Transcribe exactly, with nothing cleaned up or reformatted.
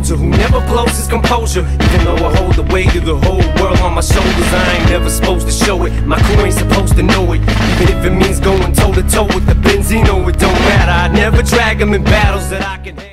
soldier who never blows his composure. Even though I hold the weight of the whole world on my shoulders, I ain't never supposed to show it. My crew ain't supposed to know it. Even if it means going toe to toe with the Benzino, it don't matter. I never drag them in battles that I can